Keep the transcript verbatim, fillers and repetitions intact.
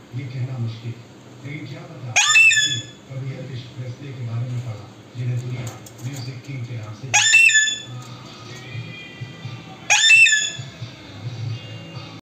ये कहना मुश्किल है। लेकिन क्या पता भाई कभी एल्विस प्रेस्ले के बारे में पढ़ा, जिन्हें दुनिया म्यूजिक किंग के नाम से